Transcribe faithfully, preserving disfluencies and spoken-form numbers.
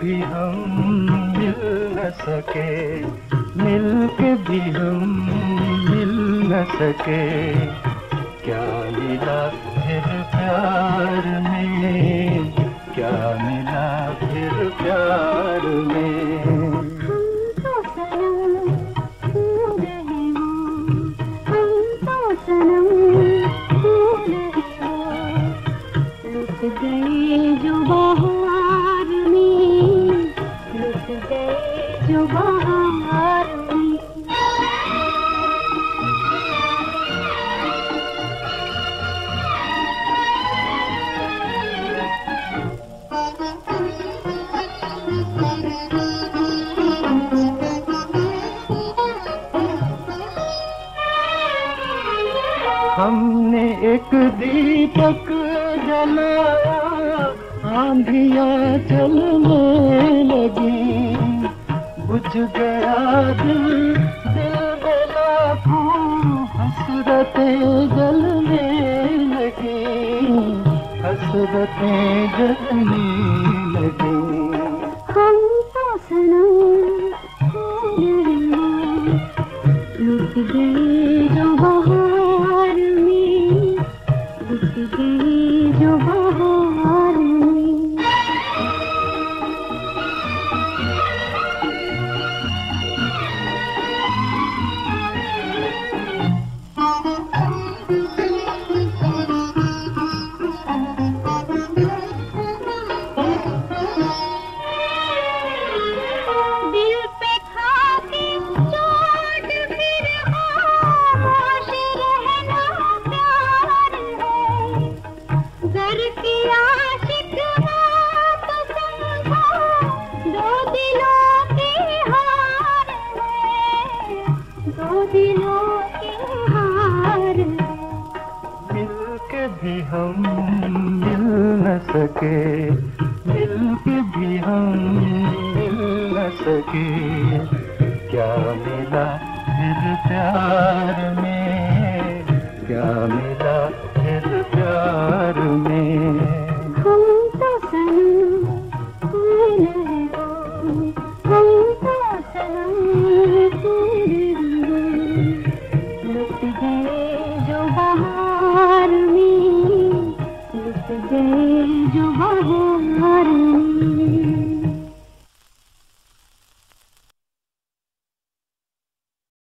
भी हम मिल न सके, मिल के भी हम मिल न सके। क्या मिला फिर प्यार में, क्या मिला फिर प्यार में। गए जो बहार में, लुट गए जो बहार में। हमने एक दीपक जलाया, आंधियां चलने लगी। बुझ गया दिल, दिल में लाखों हसरतें जलने लगी, हसरतें जलने लगी। हम तो सनम लुट गए जो बहार में, लुट गए जो बहार में। दिल पे खाके चोट फिर खामोश रहना प्यार है। घर की आशिक बात समझो, दो दिलों की हार है, दो दिलों की हार है। मिल के भी हम मिल न सके, मिल के भी हम मिल न सके। क्या मिला फिर प्यार में, क्या मिला फिर प्यार में। हम तो सनम तेरे हो, हम तो सनम तेरे हो। लुट गए जो बहार में, लुट गए जो बहार में।